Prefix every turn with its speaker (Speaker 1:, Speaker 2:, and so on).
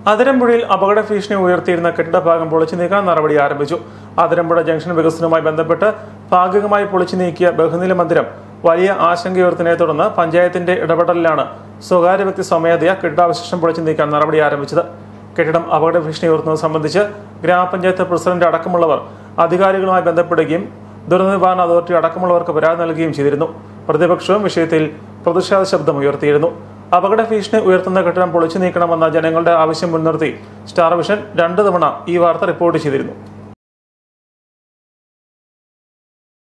Speaker 1: അതിരമ്പുഴയിൽ അപകട ഭീഷണി ഉയർത്തിയിരുന്ന കെട്ടിടഭാഗം പൊളിച്ചു നീക്കാൻ നടപടി ആരംഭിച്ചു. അതിരമ്പുഴ ജംഗ്ഷൻ വികസനവുമായി ബന്ധപ്പെട്ട് ഭാഗികമായി പൊളിച്ചു നീക്കിയ ബഹുനില മന്ദിരം വലിയ ആശങ്കയുയർത്തിനെ തുടർന്ന് പഞ്ചായത്തിന്റെ ഇടപെടലിലാണ് സ്വകാര്യ വ്യക്തി സ്വമേധയാ കെട്ടിടാവശിഷ്ടം പൊളിച്ചു നീക്കാൻ നടപടി ആരംഭിച്ചത്. കെട്ടിടം അപകട ഭീഷണി ഉയർത്തുന്നത് സംബന്ധിച്ച് ഗ്രാമപഞ്ചായത്ത് പ്രസിഡന്റ് അടക്കമുള്ളവർ അധികാരികളുമായി ബന്ധപ്പെടുകയും ദുരന്ത നിവാരണ അതോറിറ്റി അടക്കമുള്ളവർക്ക് പരാതി നൽകുകയും ചെയ്തിരുന്നു. പ്രതിപക്ഷവും വിഷയത്തിൽ പ്രതിഷേധ ശബ്ദം ഉയർത്തിയിരുന്നു. അപകട ഭീഷണി ഉയർത്തുന്ന കെട്ടിടം പൊളിച്ചു നീക്കണമെന്ന ജനങ്ങളുടെ ആവശ്യം മുൻനിർത്തി സ്റ്റാർ വിഷൻ 2 തവണ ഈ വാർത്ത റിപ്പോർട്ട് ചെയ്തിരുന്നു.